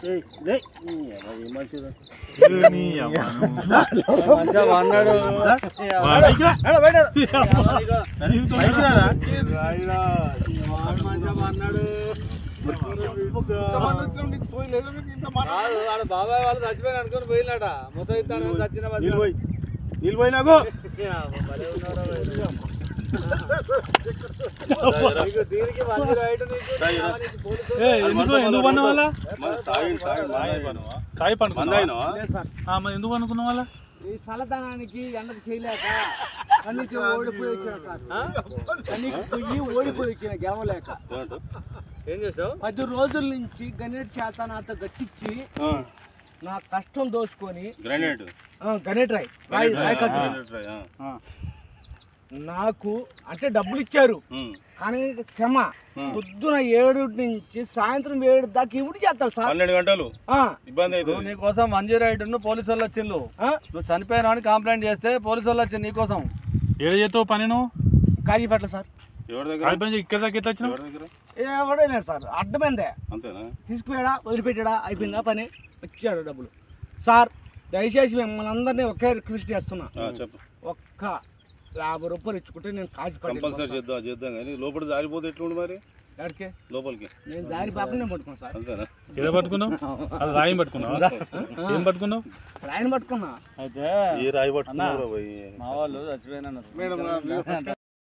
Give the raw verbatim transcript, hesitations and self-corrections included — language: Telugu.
బాబాయ్ వాళ్ళు చచ్చిపోయిన అనుకుని పోయినట ముసైతాను చచ్చిన నిలిపోయినాకు ఎందుకు పన్న వాళ్ళ తాయి పండుకున్నా ఎందుకు అనుకున్న వాళ్ళ ఈ చల్లదనానికి ఎండకు చేయలేక కన్నీకి ఓడిపోయి వచ్చాను కన్నీకి పొయ్యి ఓడిపోయి వచ్చిన గెలవలేక ఏం చేసావు పది రోజుల నుంచి గణేట్ చేత నాతో గట్టించి నా కష్టం దోచుకొని గ్రానైట్ గణేట్ రాయ్ రాయ్ రాయ్ కట్టు నాకు అంటే డబ్బులు ఇచ్చారు కానీ క్షమ పొద్దున ఏడు నుంచి సాయంత్రం ఏడు దాకా ఇవి చేస్తారు సార్ పన్నెండు గంటలు ఇబ్బంది అవుతుంది నీకోసం వన్ జీరో ఎయిట్ పోలీసు వాళ్ళు వచ్చిండు నువ్వు చనిపోయినా అని కంప్లైంట్ చేస్తే పోలీసు వాళ్ళు వచ్చింది నీకోసం ఏడు చేస్తావు పని నువ్వు కాజీపేటలో సార్ ఎవరి దగ్గర ఇక్కడ దగ్గర ఎట్లా వచ్చినావు ఎవడే లేదు సార్ అడ్డమైందే అంతేనా తీసుకుపోయాడా వదిలిపెట్టాడా అయిపోయిందా పని వచ్చాడు డబ్బులు సార్ దయచేసి మిమ్మల్ని అందరినీ ఒకే రిక్వెస్ట్ చేస్తున్నా ఒక్క యాభై రూపాయలు ఇచ్చుకుంటే నేను కాజీ కంపల్సరీ చేద్దాం చేద్దాం కానీ లోపల జారిపోతే ఎట్లుండి మరి ఎక్కడికి లోపలికి నేను దారి పాపనే పట్టుకున్నాను సార్ అంతేనా ఏదో పట్టుకున్నావు అది రాయి పట్టుకున్నావు ఏం పట్టుకున్నావు రాయిని పట్టుకున్నా అయితే ఏ రాయి పట్టుకున్నా మా వాళ్ళు చచ్చిపోయినా